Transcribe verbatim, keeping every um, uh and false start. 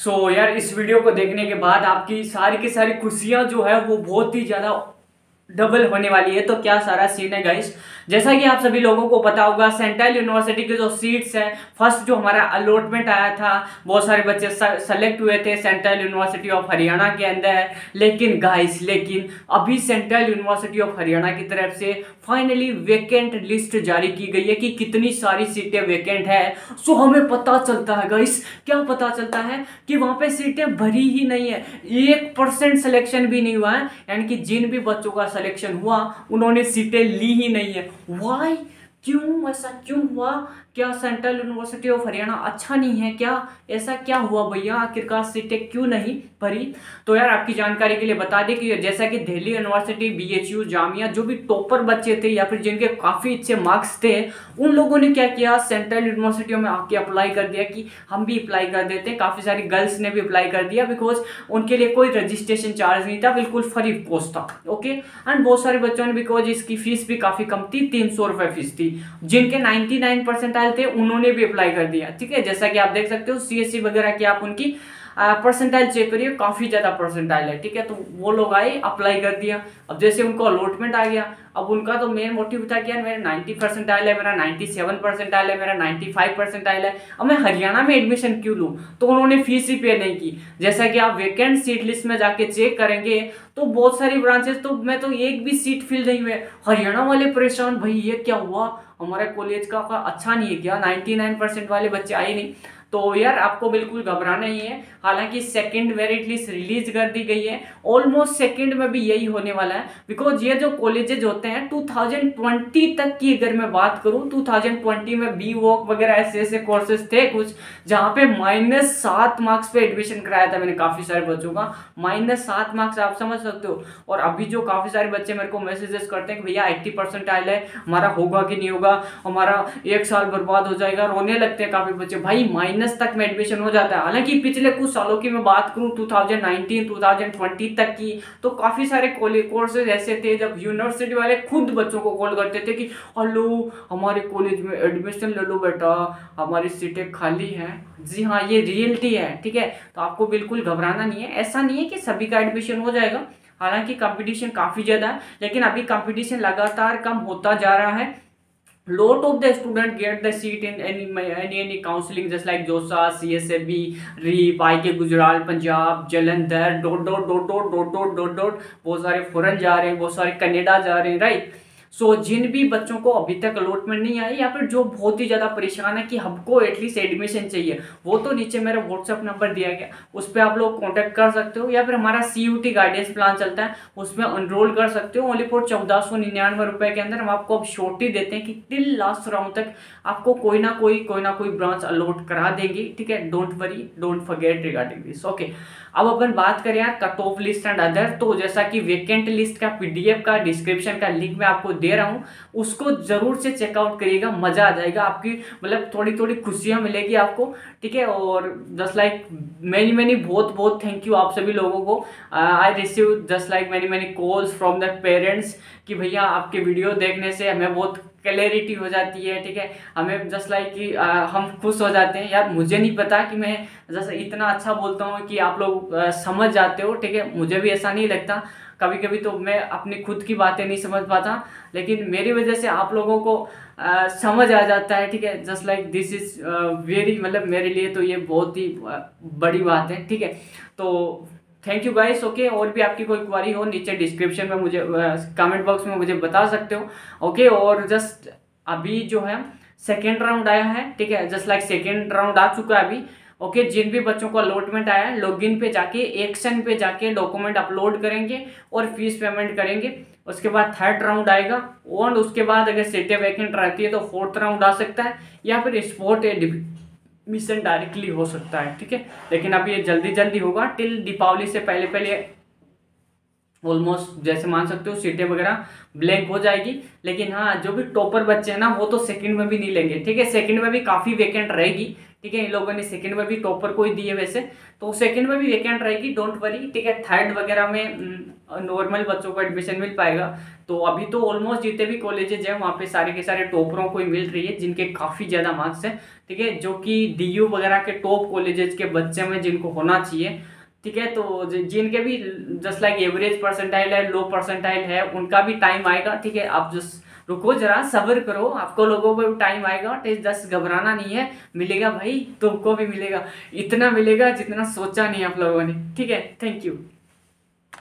सो so, यार इस video को देखने के बाद आपकी सारी की सारी खुशियां जो है वो बहुत ही ज़्यादा डबल होने वाली है। तो क्या सारा सीन है गाइस, जैसा कि आप सभी लोगों को पता होगा सेंट्रल यूनिवर्सिटी के जो सीट्स हैं, फर्स्ट जो हमारा अलॉटमेंट आया था बहुत सारे बच्चे सेलेक्ट हुए थे सेंट्रल यूनिवर्सिटी ऑफ हरियाणा के अंदर। लेकिन गाइस लेकिन अभी सेंट्रल यूनिवर्सिटी ऑफ हरियाणा की तरफ से फाइनली वेकेंट लिस्ट जारी की गई है कि कितनी सारी सीटें वेकेंट है। सो हमें पता चलता है गाइस, क्या पता चलता है कि वहां पे सीटें भरी ही नहीं है, एक परसेंट सिलेक्शन भी नहीं हुआ है। यानी कि जिन भी बच्चों का सिलेक्शन हुआ उन्होंने सीटें ली ही नहीं है। वाई, क्यों ऐसा क्यों हुआ? क्या सेंट्रल यूनिवर्सिटी ऑफ हरियाणा अच्छा नहीं है क्या? ऐसा क्या हुआ भैया, आखिरकार सीटें क्यों नहीं भरी? तो यार आपकी जानकारी के लिए बता दें कि जैसा कि दिल्ली यूनिवर्सिटी, बीएचयू, जामिया, जो भी टॉपर बच्चे थे या फिर जिनके काफ़ी अच्छे मार्क्स थे, उन लोगों ने क्या किया, सेंट्रल यूनिवर्सिटियों में आके अप्लाई कर दिया कि हम भी अप्लाई कर देते हैं। काफ़ी सारी गर्ल्स ने भी अप्लाई कर दिया बिकॉज उनके लिए कोई रजिस्ट्रेशन चार्ज नहीं था, बिल्कुल फ्री कोर्स था। ओके, एंड बहुत सारे बच्चों ने, बिकॉज इसकी फीस भी काफ़ी कम थी, तीन सौ रुपये फीस थी, जिनके नाइन्टी नाइन परसेंटाइल थे उन्होंने भी अप्लाई कर दिया। ठीक है, जैसा कि आप देख सकते हो सीएससी वगैरह की आप उनकी परसेंटाइल चेक करिए, काफी ज्यादा परसेंटाइल है। ठीक है, तो वो लोग आए, अप्लाई कर दिया। अब जैसे उनको अलॉटमेंट आ गया, अब उनका तो मेन मोटिव था कि यार मेरा नाइन्टी परसेंटाइल है, मेरा नाइन्टी सेवन परसेंटाइल है, मेरा नाइन्टी फाइव परसेंटाइल है, अब मैं हरियाणा में एडमिशन क्यों लूँ? तो उन्होंने फीस ही पे नहीं की। जैसा कि आप वेकेंट सीट लिस्ट में जाके चेक करेंगे तो बहुत सारी ब्रांचेस तो मैं तो एक भी सीट फिल नहीं हुए। हरियाणा वाले परेशान, भाई ये क्या हुआ, हमारे कॉलेज का, का अच्छा नहीं है क्या? नाइन्टी नाइन परसेंट वाले बच्चे आए नहीं। तो यार आपको बिल्कुल घबराना ही है। हालांकि सेकंड मेरिट लिस्ट रिलीज कर दी गई है, ऑलमोस्ट सेकंड में भी यही होने वाला है। बिकॉज ये जो कॉलेजेज होते हैं टू थाउजेंड ट्वेंटी तक की अगर मैं बात करूं, टू थाउजेंड ट्वेंटी में बी वॉक वगैरह ऐसे ऐसे कोर्सेज थे कुछ, जहां पे माइनस सात मार्क्स पे एडमिशन कराया था मैंने काफी सारे बच्चों का। माइनस सात मार्क्स आप समझ सकते हो। और अभी जो काफी सारे बच्चे मेरे को मैसेजेस करते हैं कि भैया एट्टी परसेंट आयल है, हमारा होगा कि नहीं होगा, हमारा एक साल बर्बाद हो जाएगा, रोने लगते हैं काफी बच्चे। भाई माइनस तक में एडमिशन हो जाता है। हालांकि पिछले कुछ सालों की मैं बात करूं, two thousand nineteen two thousand twenty तक की, तो काफी सारे कोर्सेज ऐसे थे जब यूनिवर्सिटी वाले खुद बच्चों को कॉल करते थे कि हेलो हमारे कॉलेज में एडमिशन ले लो बेटा, हमारी सीटें खाली हैं। जी हाँ, ये रियलिटी है। ठीक है, तो आपको बिल्कुल घबराना नहीं है। ऐसा नहीं है कि सभी का एडमिशन हो जाएगा, हालांकि कंपटीशन काफी ज्यादा है, लेकिन अभी कंपटीशन लगातार कम होता जा रहा है। Lot of the student get the seat in any any any counseling just like JoSAA, C S A B, REAP, I K Gujral, Punjab, Jalandhar, dot dot dot dot dot dot dot dot बहुत सारे foreign जा रहे हैं, बहुत सारे Canada जा रहे हैं, राइट। सो so, जिन भी बच्चों को अभी तक अलॉटमेंट नहीं आई या फिर जो बहुत ही ज़्यादा परेशान है कि हमको एटलीस्ट एडमिशन चाहिए, वो तो नीचे मेरा व्हाट्सअप नंबर दिया गया, उस पर आप लोग कांटेक्ट कर सकते हो, या फिर हमारा C U T guidance plan चलता है उसमें एनरोल कर सकते हो। ओनली फॉर चौदह सौ निन्यानवे रुपए के अंदर हम आपको अब शॉर्टी देते हैं कि टिल लास्ट राउंड तक आपको कोई ना कोई कोई ना कोई ब्रांच अलॉट करा देंगे। ठीक है, don't worry, don't forget regarding this. Okay, अब अपन बात करें यार cut off list and other, तो जैसा कि वेकेंट लिस्ट का पीडीएफ का डिस्क्रिप्शन का लिंक मैं आपको दे रहा हूं, उसको जरूर से चेकआउट करिएगा, मजा आ जाएगा, आपकी मतलब थोड़ी थोड़ी खुशियां मिलेगी आपको। ठीक है, और जस्ट लाइक मैनी मैनी बहुत बहुत थैंक यू आप सभी लोगों को। I receive just like many many calls from the parents कि भैया आपके वीडियो देखने से हमें बहुत क्लैरिटी हो जाती है। ठीक है, हमें जस्ट लाइक कि हम खुश हो जाते हैं। यार मुझे नहीं पता कि मैं जैसे इतना अच्छा बोलता हूँ कि आप लोग आ, समझ जाते हो। ठीक है, मुझे भी ऐसा नहीं लगता, कभी कभी तो मैं अपनी खुद की बातें नहीं समझ पाता, लेकिन मेरी वजह से आप लोगों को आ, समझ आ जाता है। ठीक है, just like this is very, मतलब मेरे लिए तो ये बहुत ही बड़ी बात है। ठीक है, तो थैंक यू गाइस। ओके, और भी आपकी कोई क्वारी हो नीचे डिस्क्रिप्शन में मुझे कमेंट बॉक्स में मुझे बता सकते हो। ओके, और जस्ट अभी जो है सेकेंड राउंड आया है। ठीक है, जस्ट लाइक सेकेंड राउंड आ चुका है अभी। ओके, जिन भी बच्चों को अलॉटमेंट आया है लॉगिन पे जाके एक्शन पे जाके डॉक्यूमेंट अपलोड करेंगे और फीस पेमेंट करेंगे। उसके बाद थर्ड राउंड आएगा, और उसके बाद अगर सीटें वैकेंट रहती है तो फोर्थ राउंड आ सकता है, या फिर स्पोर्ट मिशन डायरेक्टली हो सकता है। ठीक है, लेकिन अब ये जल्दी जल्दी होगा, टिल दीपावली से पहले पहले ऑलमोस्ट जैसे मान सकते हो सीटें वगैरह ब्लैंक हो जाएगी। लेकिन हाँ, जो भी टॉपर बच्चे हैं ना वो तो सेकंड में भी नहीं लेंगे। ठीक है, सेकंड में भी काफ़ी वैकेंट रहेगी। ठीक है, इन लोगों ने सेकंड में भी टॉपर को ही दी है वैसे, तो सेकंड में भी वैकेंट रहेगी, डोंट वरी। ठीक है, थर्ड वगैरह में नॉर्मल बच्चों को एडमिशन मिल पाएगा। तो अभी तो ऑलमोस्ट जितने भी कॉलेजेज हैं वहाँ पे सारे के सारे टॉपरों को ही मिल रही है, जिनके काफ़ी ज़्यादा मार्क्स हैं, ठीक है, जो कि डीयू वगैरह के टॉप कॉलेजेस के बच्चे में जिनको होना चाहिए, ठीक है। तो जिनके भी जस्ट लाइक एवरेज परसेंटाइल है, लो परसेंटाइल है, उनका भी टाइम आएगा, ठीक है। आप जस्ट रुको जरा, सब्र करो, आपको लोगों को भी टाइम आएगा, जस्ट घबराना नहीं है, मिलेगा भाई, तुमको भी मिलेगा, इतना मिलेगा जितना सोचा नहीं आप लोगों ने, ठीक है। Thank you.